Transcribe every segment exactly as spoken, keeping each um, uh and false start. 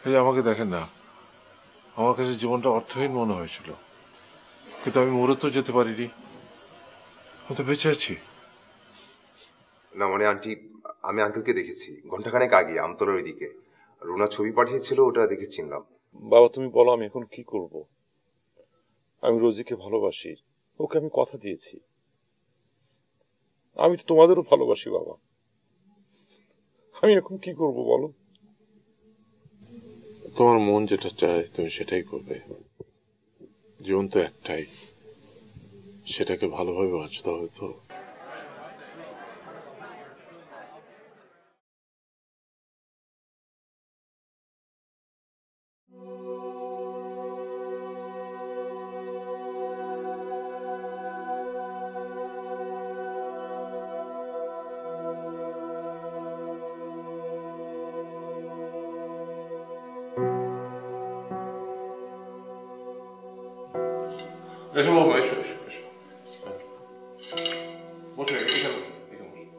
এই আমাকে দেখেন না, আমার কাছে জীবনটা অর্থহীন মনে হয়েছিল, কিন্তু আমি মরে তো যেতে পারিনি, আমি তো বেঁচে আছি। না মানে আন্টি, আমি আঙ্কেলকে দেখেছি ঘন্টাখানেক আগে আমতলার ওইদিকে। রুনা ছবি পাঠিয়েছিল, ওটা দেখে চিনলাম। বাবা তুমি বলো আমি এখন কি করব? আমি রোজিকে ভালোবাসি, ওকে আমি কথা দিয়েছি। আমি তো তোমাদেরও ভালোবাসি বাবা, আমি এখন কি করব বলো? তোমার মন যেটা চায় তুমি সেটাই করবে। জীবন তো একটাই, সেটাকে ভালোভাবে বাঁচতে হবে তো। এসো বাবা, এসো এসো এসো, বসো এখানে, এখানে বসো।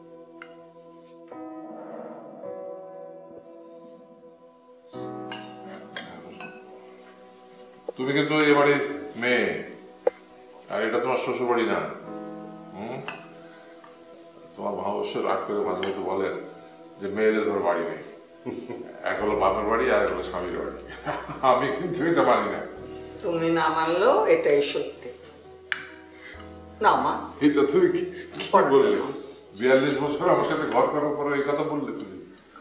তুমি কিন্তু এবারে মেয়ে, আর এটা তোমার শ্বশুর বাড়ি না। হম তোমার মা অবশ্য রাগ করে মাঝে মধ্যে বলেন যে মেয়েদের ধর বাড়ি নেই, এক হলো বাপের বাড়ি আর এক হলো স্বামীর বাড়ি। আমি কিন্তু এটা মানি না। তুমি না মানলেও এটাই সত্যি না মা। এটা তুমি কি বললে? বিয়াল্লিশ বছর আমার সাথে ঘর করার পরে এই কথা বললে তুমি?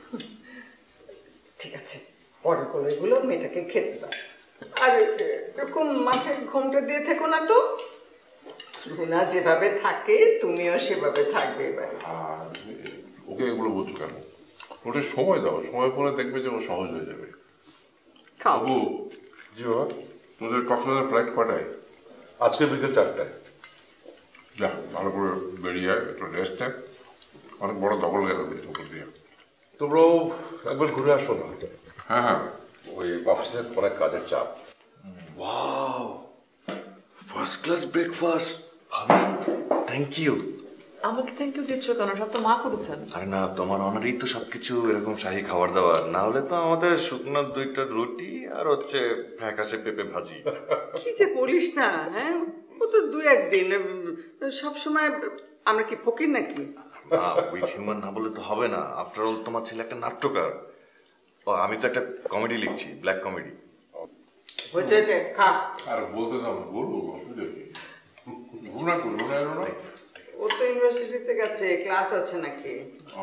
ঠিক আছে, পরে করে এগুলো মেয়েটাকে খেতে দাও। আর এরকম মাথায় ঘুমটা দিয়ে থেকো না তো। রুনা যেভাবে থাকে তুমিও সেভাবে থাকবে এবারে। ওকে এগুলো বলছো কেন? ওটা সময় দাও, সময় পরে দেখবে যে ও সহজ হয়ে যাবে। বাবু, জি বাবা, তোদের কক্সবাজার ফ্লাইট কটায়? আজকে বিকেল চারটায়। যা ভালো করে বেরিয়ে একটু রেস্ট নেয়, অনেক বড় দখল গেল উপর দিয়ে। তোমরাও একবার ঘুরে আসো না। হ্যাঁ হ্যাঁ, ওই অফিসের অনেক কাজের চাপ। Wow, first class breakfast. ভাবি থ্যাংক ইউ। আমাকে থ্যাংক ইউ দিচ্ছ কেন? সব তো মা করেছেন। আরে না, তোমার অনারই তো সবকিছু এরকম শাহী খাবার দাবার, না হলে তো আমাদের শুকনো দুইটা রুটি আর হচ্ছে ফ্যাকাশে পেঁপে ভাজি। কি যে বলিস না, হ্যাঁ ও তো দু একদিন, সবসময় আমরা কি ফকির নাকি? উইথ হিউম্যান না বলে তো হবে না, আফটার অল তোমার ছেলে একটা নাট্যকার। ও আমি তো একটা কমেডি লিখছি, ব্ল্যাক কমেডি। হয়েছে যে খা। আর বলতে দাও, বলবো, অসুবিধা কি? ঘুমনা করবো না, ও তো ইউনিভার্সিটিতে গেছে, ক্লাস আছে নাকি?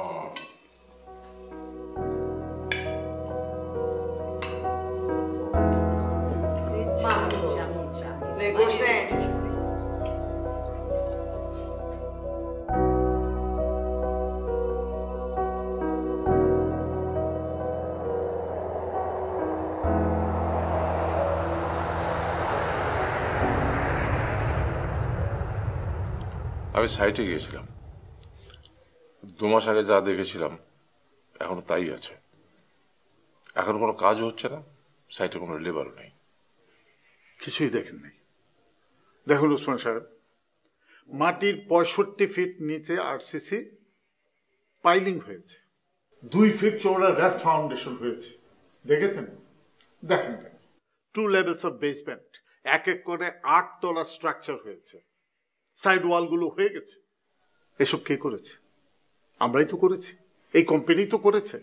আমি সাইটে গিয়েছিলাম, দু মাস আগে যা দেখেছিলাম এখনো তাই আছে। এখন কোনো কাজ হচ্ছে না, সাইটে কোনো লেবারও নেই। কিছুই দেখেন নাই? দেখুন উসমান সাহেব, মাটির পঁয়ষট্টি ফিট নিচে আরসিসি পাইলিং হয়েছে, দুই ফিট চওড়া র্যাফট ফাউন্ডেশন হয়েছে, দেখেছেন? দেখেন টু লেভেলস অফ বেসমেন্ট, এক এক করে আট তলা স্ট্রাকচার হয়েছে, সাইড ওয়ালগুলো হয়ে গেছে। এসব কে করেছে? আমরাই তো করেছি, এই কোম্পানি তো করেছে।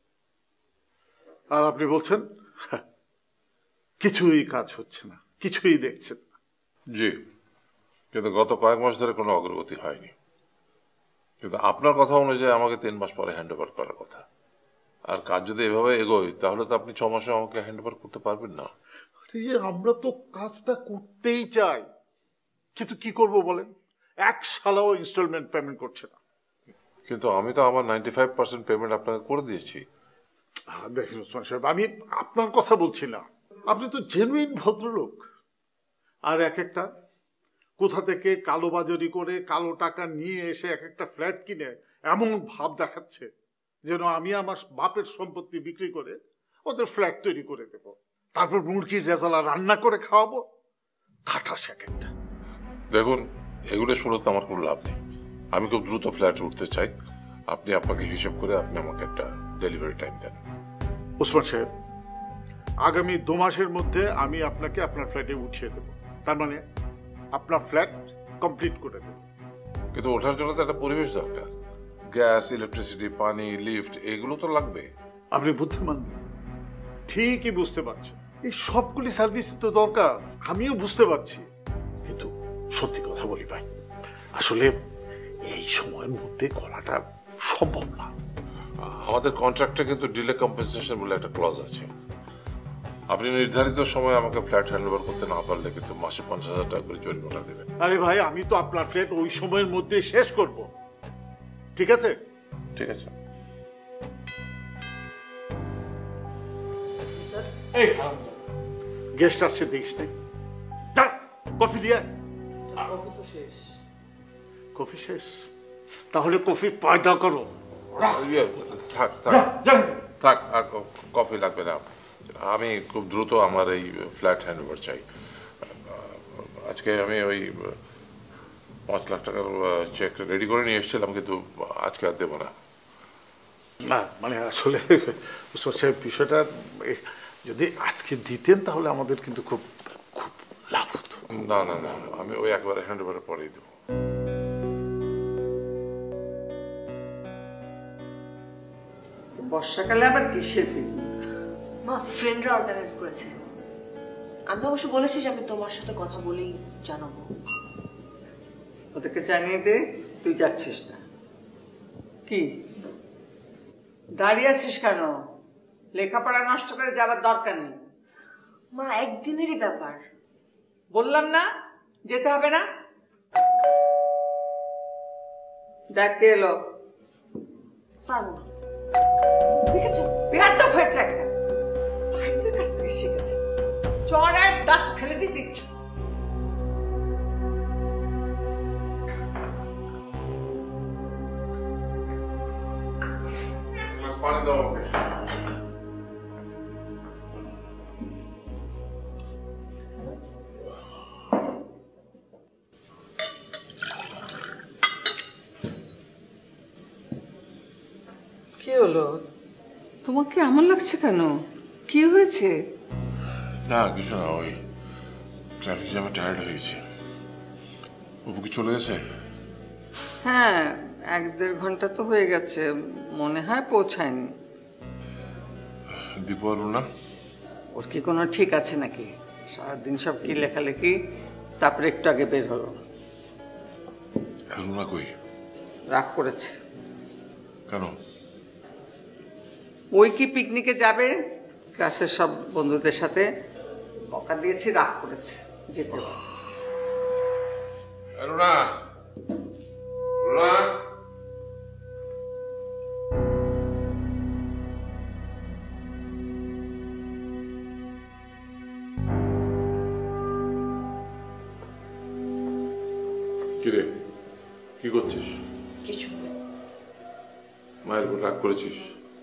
আর আপনি বলছেন কিছুই কাজ হচ্ছে না, কিছুই দেখছেন না। জি, কিন্তু গত কয়েক মাস ধরে কোনো অগ্রগতি হয়নি। কিন্তু আপনার কথা অনুযায়ী আমাকে তিন মাস পরে হ্যান্ড ওভার করার কথা, আর কাজ যদি এভাবে এগোয় তাহলে তো আপনি ছ মাসে আমাকে হ্যান্ড ওভার করতে পারবেন না। আমরা তো কাজটা করতেই চাই, কিন্তু কি করব বলেন, এক সালাও ইনস্টলমেন্ট পেমেন্ট করছে না। কিন্তু আমি তো আমার নাইনটি ফাইভ পার্সেন্ট পেমেন্ট আপনাকে করে দিয়েছি। দেখেন ওসমান সাহেব, আমি আপনার কথা বলছি না, আপনি তো জেনুইন ভদ্রলোক। আর এক একটা কোথা থেকে কালোবাজারি করে কালো টাকা নিয়ে এসে এক একটা ফ্ল্যাট কিনে এমন ভাব দেখাচ্ছে যেন আমি আমার বাপের সম্পত্তি বিক্রি করে ওদের ফ্ল্যাট তৈরি করে দেব, তারপর মুরগির রেজালা রান্না করে খাওয়াবো। খাটাস এক একটা। দেখুন, এগুলো শুনে তো আমার কোনো লাভ নেই। আমি খুব দ্রুত ফ্ল্যাট উঠতে চাই, আপনি আপনাকে হিসেব করে আপনি আমাকে একটা ডেলিভারি টাইম দেন। ওসমান সাহেব, আগামী দু মাসের মধ্যে আমি আপনাকে আপনার ফ্ল্যাটে উঠিয়ে দেব, তার মানে আপনার ফ্ল্যাট কমপ্লিট করে দেব। কিন্তু ওঠার জন্য তো একটা পরিবেশ দরকার, গ্যাস, ইলেকট্রিসিটি, পানি, লিফট, এগুলো তো লাগবে। আপনি বুদ্ধিমান, ঠিকই বুঝতে পারছেন, এই সবগুলি সার্ভিস তো দরকার, আমিও বুঝতে পারছি। কিন্তু সত্যি কথা বলি ভাই, আসলে এই সময়ের মধ্যে করাটা সম্ভব না। আমাদের কন্ট্রাক্টে কিন্তু ডিলে কম্পেনসেশন বলে একটা ক্লজ আছে। আপনি নির্ধারিত সময় আমাকে ফ্ল্যাট হ্যান্ড ওভার করতে না পারলে কিন্তু মাসে পঞ্চাশ হাজার টাকা করে জরিমানা দেবেন। আরে ভাই, আমি তো আপনার ফ্ল্যাট ওই সময়ের মধ্যে শেষ করব, ঠিক আছে? ঠিক আছে। এই গেস্ট আসছে, দেখিস নাই? যা কফি দিয়ে। কফি শেষ? তাহলে কফি পয়দা করো। ইয়ে, থাক থাক থাক, আর কফি লাগবে না। আমি খুব দ্রুত আমার এই ফ্ল্যাট হ্যান্ড ওভার চাই। আজকে আমি ওই পাঁচ লাখ টাকার চেক রেডি করে নিয়ে এসেছিলাম, কিন্তু আজকে আর দেবো না। না মানে আসলে সাহেব, বিষয়টা যদি আজকে দিতেন তাহলে আমাদের কিন্তু খুব খুব লাভ হতো। না না না, আমি ওই একবারে হ্যান্ড ওভারের পরেই দেবো। বর্ষাকালে আবার কিসের পিকনিক? মা, ফ্রেন্ডরা অর্গানাইজ করেছে। আমি অবশ্য বলেছি যে আমি তোমার সাথে কথা বলেই জানাবো। ওদেরকে জানিয়ে দে তুই যাচ্ছিস না। কি দাঁড়িয়ে আছিস কেন? লেখাপড়া নষ্ট করে যাবার দরকার নেই। মা, একদিনেরই ব্যাপার। বললাম না যেতে হবে না? দেখ কে এলো। পারবো না। দেখেছো, বেয়াদব হয়েছে একটা। ভাইদের কাছ থেকে শিখেছে, চড়ায় দাঁত ফেলে দিতে ইচ্ছে। পানি দাও আমাকে। কি হলো? তোমাকে এমন লাগছে কেন? কি হয়েছে? না কিছু না, ওই ট্রাফিক জ্যামে টায়ার্ড হয়েছে। অপু কি চলে গেছে? হ্যাঁ, এক দেড় ঘন্টা তো হয়ে গেছে, মনে হয় পৌঁছায়নি। দীপু আর রুনা? ওর কি কোনো ঠিক আছে নাকি? সারাদিন সব কি লেখালেখি, তারপরে একটু আগে বের হলো। রুনা কই? রাগ করেছে। কেন? ওই কি পিকনিকে যাবে ক্লাসের সব বন্ধুদের সাথে, বকা দিয়েছি, রাগ করেছে যেতে। রুনা, রুনা, কিরে কি করছিস? কিছু মায়ের উপর রাগ করেছিস?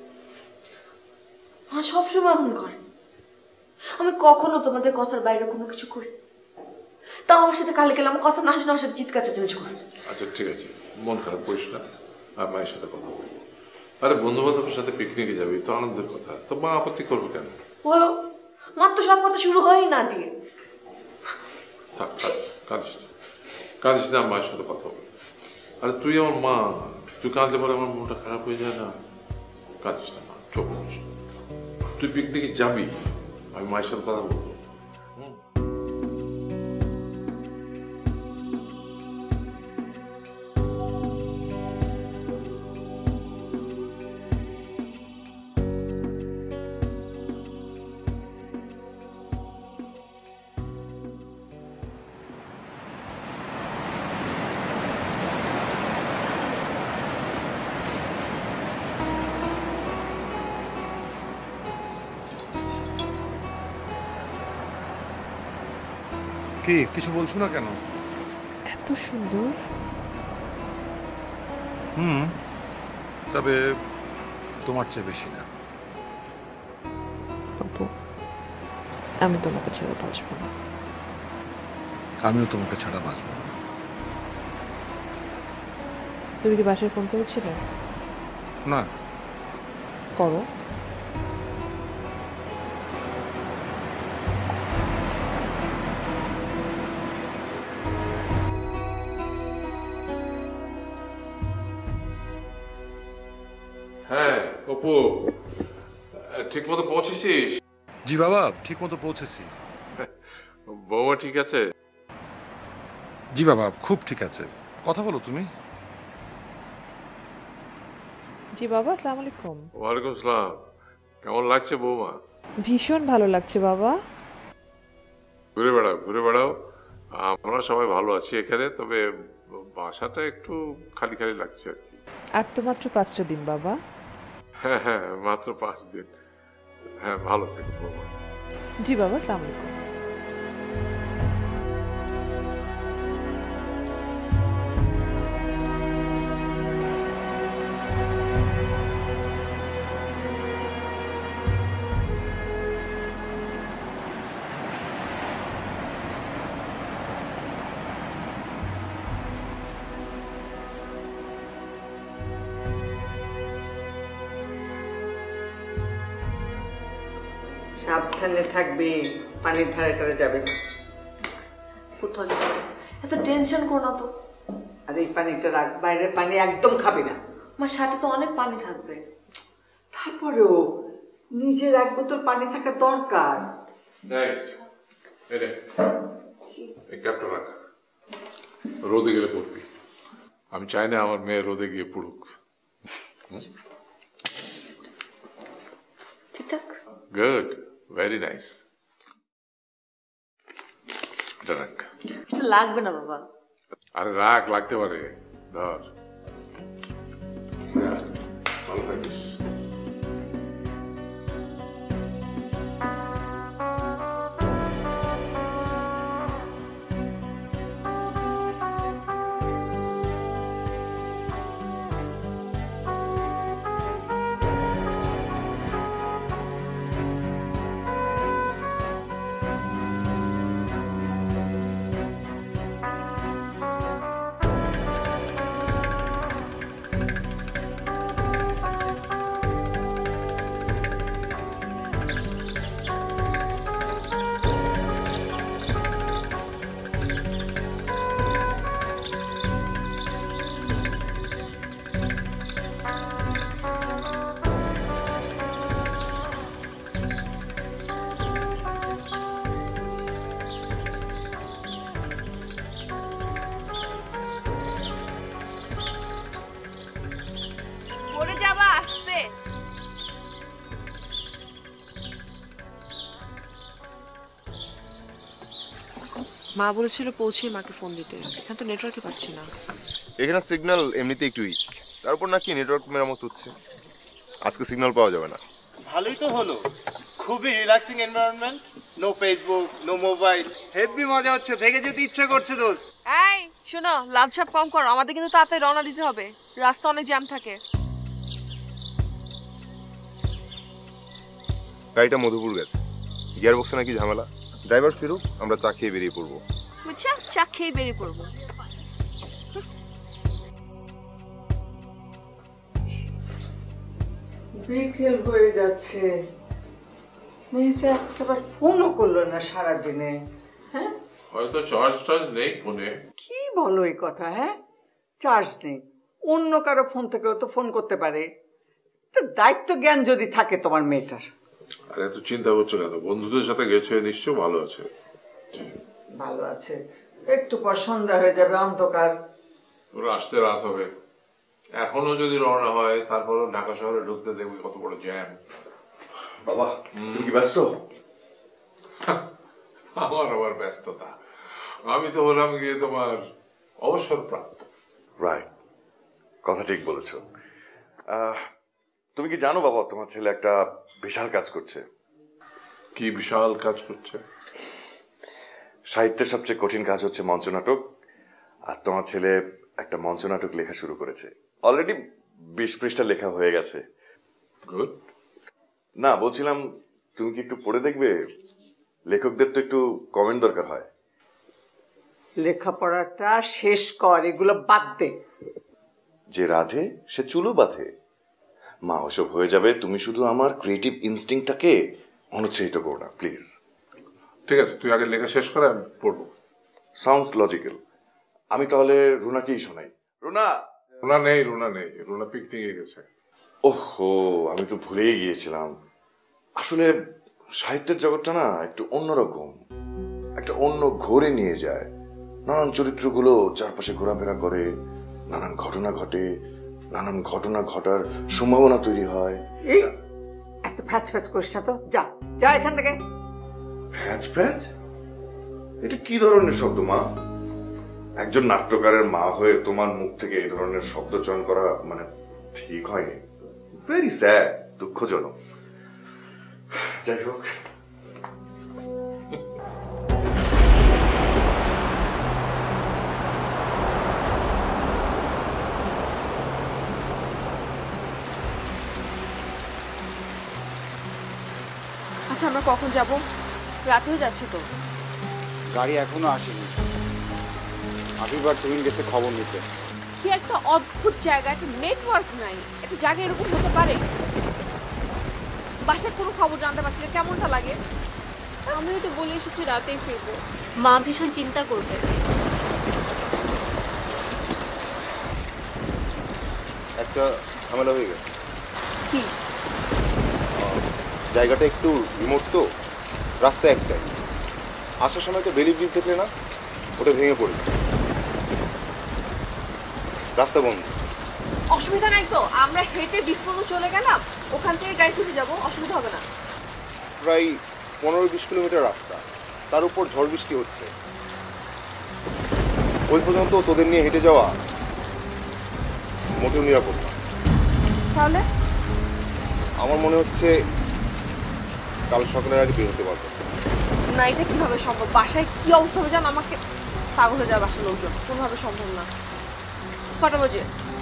মা সবসময় এমন করে। আমি কখনো তোমাদের কথার বাইরে কোনো কিছু করি? তাও আমার সাথে কালে গেলে আমার কথা না শুনে আমার সাথে চিৎকার চেঁচামেচি করে। আচ্ছা ঠিক আছে, মন খারাপ করিস না, আর মায়ের সাথে কথা বলবো। আরে বন্ধু বান্ধবের সাথে পিকনিকে যাবি তো আনন্দের কথা, তো মা আপত্তি করবো কেন? বলো, মার তো সব কথা শুরু হয়ই না দিয়ে। থাক কাঁদিস না, কাঁদিস না, মায়ের সাথে কথা বল। আরে তুই আমার মা, তুই কাঁদলে পরে আমার মনটা খারাপ হয়ে যায় না? কাঁদিস না মা, চোখ মুছিস। তুই পিকনিকে যাবি, আমি মায়ের সাথে কথা বলবো। কি কিছু বলছো না কেন? এত সুন্দর। হুম, তবে তোমার চেয়ে বেশি না। অপু, আমি তোমাকে ছাড়া বাঁচব না। আমিও তোমাকে ছাড়া বাঁচব না। তুমি কি বাসায় ফোন করেছিলে? না। করো। অপু ঠিক মতো পৌঁছেছিস? জি বাবা, ঠিক মতো পৌঁছেছি। বৌমা ঠিক আছে? জি বাবা, খুব ঠিক আছে। কথা বলো তুমি। জি বাবা, আসসালামু আলাইকুম। ওয়ালাইকুম আসসালাম। কেমন লাগছে বৌমা? ভীষণ ভালো লাগছে বাবা। ঘুরে বেড়াও ঘুরে বেড়াও। আমরা সবাই ভালো আছি এখানে, তবে বাসাটা একটু খালি খালি লাগছে আর কি। আর তো মাত্র পাঁচটা দিন বাবা। হ্যাঁ হ্যাঁ, মাত্র পাঁচ দিন। হ্যাঁ, ভালো থেকো বৌমা। জি বাবা, আসসালামু আলাইকুম। সাবধানে থাকবি, পানির ধারে টারে যাবে না। কোথায় এত টেনশন করো না তো। আর এই পানিটা রাখ, বাইরের পানি একদম খাবি না। আমার সাথে তো অনেক পানি থাকবে। তারপরেও নিজের এক বোতল পানি থাকা দরকার। এই ক্যাপটা রাখ, রোদে গেলে পড়বি। আমি চাই না আমার মেয়ে রোদে গিয়ে পড়ুক। ঠিকঠাক। Good, very nice. এটা রাখ। কিছু লাগবে না বাবা। আরে রাখ, লাগতে পারে। ধর। হ্যাঁ, ভালো থাকিস। মা বলেছিল পৌঁছে মাকে ফোন দিতে, এখানে তো নেটওয়ার্কই পাচ্ছি না। এখানে সিগন্যাল এমনিতে একটু উইক, তারপর নাকি নেটওয়ার্ক মেরামত হচ্ছে, আজকে সিগন্যাল পাওয়া যাবে না। ভালোই তো হলো, খুবই relaxing environment, no Facebook, no mobile, heavy মজা হচ্ছে, থেকে যেতে ইচ্ছে করছে দোস্ত। এই শোনো, লাভ সাপ কম করো, আমাদের কিন্তু তাড়াতাড়ি রওনা দিতে হবে, রাস্তা অনেক জ্যাম থাকে। গাড়িটা মধুপুর গেছে, গিয়ার বক্সে নাকি ঝামেলা। ড্রাইভার ফিরুক, আমরা চা খেয়ে বেরিয়ে পড়বো। বুঝছা, চা খেয়ে বেরিয়ে পড়বো। বিকেল হয়ে যাচ্ছে, মেয়েটা একটাবার ফোনও করলো না সারাদিনে। হ্যাঁ, হয়তো চার্জ টার্জ নেই ফোনে। কি বলো এই কথা? হ্যাঁ, চার্জ নেই, অন্য কারো ফোন থেকেও তো ফোন করতে পারে। তো দায়িত্ব জ্ঞান যদি থাকে তোমার মেয়েটার। আরে এত চিন্তা করছো কেন? বন্ধুদের সাথে গেছে, নিশ্চয় ভালো আছে। ভালো আছে, একটু পর সন্ধ্যা হয়ে যাবে, অন্ধকার। ওরা আসতে রাত হবে, এখনো যদি রওনা হয় তারপরও ঢাকা শহরে ঢুকতে দেখবি কত বড় জ্যাম। বাবা তুমি কি ব্যস্ত? আমার আবার ব্যস্ততা, আমি তো হলাম গিয়ে তোমার অবসরপ্রাপ্ত। রাইট, কথা ঠিক বলেছ। তুমি কি জানো বাবা, তোমার ছেলে একটা বিশাল কাজ করছে। কি বিশাল কাজ করছে? সাহিত্যের সবচেয়ে কঠিন কাজ হচ্ছে মঞ্চনাটক, আর তোমার ছেলে একটা মঞ্চনাটক লেখা শুরু করেছে। অলরেডি বিশ পৃষ্ঠা লেখা হয়ে গেছে। গুড। না, বলছিলাম তুমি কি একটু পড়ে দেখবে? লেখকদের তো একটু কমেন্ট দরকার হয়। লেখাপড়াটা শেষ কর, এগুলো বাদ দে। যে রাধে সে চুলো বাঁধে। মা, ওসব হয়ে যাবে, তুমি শুধু আমার ক্রিয়েটিভ ইনস্টিংক্টটাকে অনুৎসাহিত করো না প্লিজ। ঠিক আছে, তুই আগে লেখা শেষ করে আমি পড়বো। Sounds logical. আমি তাহলে রুনাকেই শোনাই। রুনা। রুনা নেই, রুনা নেই, রুনা পিকনিকে গেছে। ওহো, আমি তো ভুলেই গিয়েছিলাম। আসলে সাহিত্যের জগৎটা না একটু অন্যরকম, একটা অন্য ঘোরে নিয়ে যায়। নানান চরিত্রগুলো চারপাশে ঘোরাফেরা করে, নানান ঘটনা ঘটে, নানান ঘটনা ঘটার সম্ভাবনা তৈরি হয়। এই এত ফ্যাচ ফ্যাচ করিস না তো, যা যা এখান থেকে। ফ্যাচ ফ্যাচ? এটা কি ধরনের শব্দ মা? একজন নাট্যকারের মা হয়ে তোমার মুখ থেকে এই ধরনের শব্দ চয়ন করা মানে ঠিক হয়নি। ভেরি স্যাড, দুঃখজনক। যাই হোক, আচ্ছা আমরা কখন যাব? রাত হয়ে যাচ্ছে তো। গাড়ি এখনো আসেনি। আবিবার তুহিন গেছে খবর নিতে। কি একটা অদ্ভুত জায়গা, একটা নেটওয়ার্ক নাই। একটা জায়গা এরকম হতে পারে? বাসার কোনো খবর জানতে পারছি না, কেমনটা লাগে? আমিও তো বলে এসেছি রাতেই ফিরবো। মা ভীষণ চিন্তা করবে। একটা ঝামেলা হয়ে গেছে। কি? জায়গাটা একটু রিমোট তো, রাস্তা একটাই। আসার সময় তো বেলি ব্রিজ দেখলে না, ওটা ভেঙে পড়েছে, রাস্তা বন্ধ। অসুবিধা নাই তো, আমরা হেঁটে বিশ পর্যন্ত চলে গেলাম, ওখান থেকে গাড়ি খুঁজে যাবো, অসুবিধা হবে না। প্রায় পনেরো বিশ কিলোমিটার রাস্তা, তার উপর ঝড় বৃষ্টি হচ্ছে। ওই পর্যন্ত তোদের নিয়ে হেঁটে যাওয়া মোটেও নিরাপদ না। তাহলে আমার মনে হচ্ছে কাল সকালের আগে বের হতে পারবো না। এটা কিভাবে সম্ভব? বাসায় কি অবস্থা হবে জান, আমাকে পাগল হয়ে যাবে বাসার লোকজন। কোনোভাবে সম্ভব না। কটা বাজে?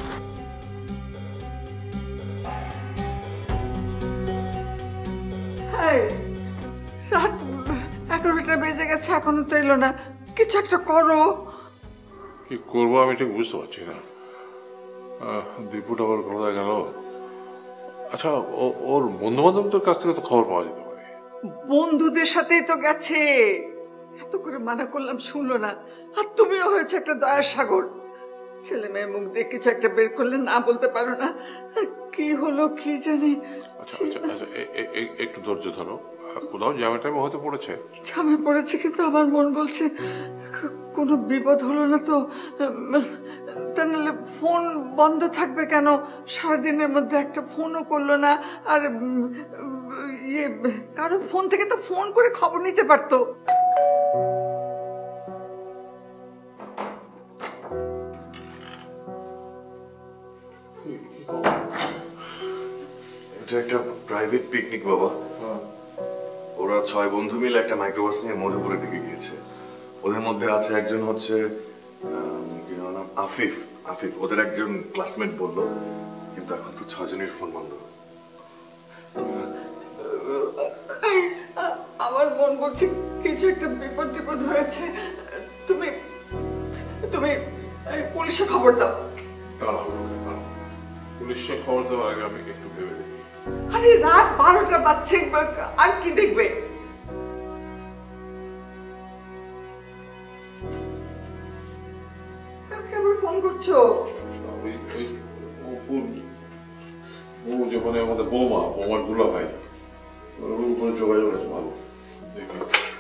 রাত এগারোটা বেজে গেছে, এখনো তো এলো না। কিছু একটা করো। কি করবো আমি ঠিক বুঝতে পারছি না। দীপুটা আবার কোথায় গেল? আচ্ছা, ওর বন্ধু বান্ধবদের কাছ থেকে তো খবর পাওয়া যেতে পারে। বন্ধুদের সাথেই তো গেছে। এত করে মানা করলাম, শুনলো না। আর তুমিও হয়েছে একটা দয়ার সাগর। ছেলে মেয়ে মুখ দিয়ে কিছু একটা বের করলে না বলতে পারো না। কি হলো কি জানি। আচ্ছা আচ্ছা আচ্ছা, একটু ধৈর্য ধরো। কোথাও জ্যামে টাইমে হতে পড়েছে? ঝামে পড়েছে, কিন্তু আমার মন বলছে কোনো বিপদ হলো না তো। তা নাহলে ফোন বন্ধ থাকবে কেন? সারাদিনের মধ্যে একটা ফোনও করলো না। আর ইয়ে কারো ফোন থেকে তো ফোন করে খবর নিতে পারতো। এটা একটা প্রাইভেট পিকনিক বাবা। ওরা ছয় বন্ধু মিলে একটা মাইক্রোবাস নিয়ে মধুপুরের দিকে গিয়েছে। ওদের মধ্যে আছে একজন হচ্ছে কি নাম, আফিফ। আফিফ ওদের একজন ক্লাসমেট বললো, কিন্তু এখন তো ছয়জনের ফোন বন্ধ। আমার মন বলছে কিছু একটা বিপদ টিপদ হয়েছে। তুমি তুমি পুলিশে খবর দাও। পুলিশে খবর দেওয়ার আগে আমি একটু ভেবে দেখি। আরে রাত বারোটা বাজছে, আর কি দেখবে? কাকে আবার ফোন করছো? ও যেখানে আমাদের বৌমা, বৌমার দুলা ভাই, ওর উপরে যোগাযোগ আছে। ভালো দেখি।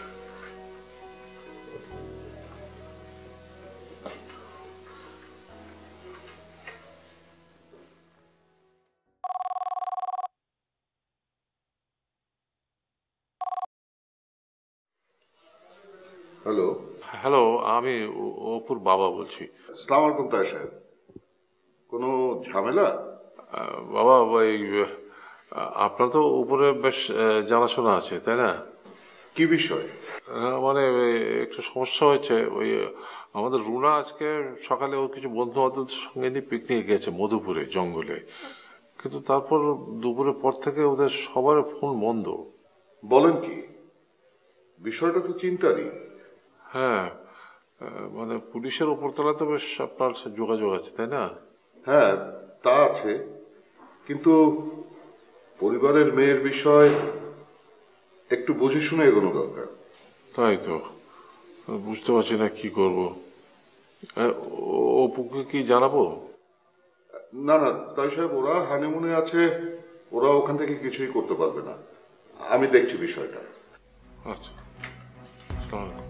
হ্যালো হ্যালো, আমি অপুর বাবা বলছি। আসসালামু আলাইকুম তাই সাহেব, কোনো ঝামেলা? বাবা, ওই আপনার তো উপরে বেশ জানাশোনা আছে, তাই না? কি বিষয়? মানে একটু সমস্যা হয়েছে। ওই আমাদের রুনা আজকে সকালে ওর কিছু বন্ধু বান্ধবদের সঙ্গে নিয়ে পিকনিকে গেছে মধুপুরে, জঙ্গলে। কিন্তু তারপর দুপুরের পর থেকে ওদের সবার ফোন বন্ধ। বলেন কি? বিষয়টা তো চিন্তারই। হ্যাঁ, মানে পুলিশের উপরতলা তো বেশ আপনার যোগাযোগ আছে, তাই না? হ্যাঁ, তা আছে, কিন্তু পরিবারের মেয়ের বিষয় একটু বুঝে শুনে এগোনো দরকার। তাই তো বুঝতে পারছি না কি করব। অপুকে কি জানাবো? না না তাই সাহেব, ওরা হানিমুনে আছে, ওরা ওখান থেকে কিছুই করতে পারবে না। আমি দেখছি বিষয়টা। আচ্ছা, আসসালামু আলাইকুম।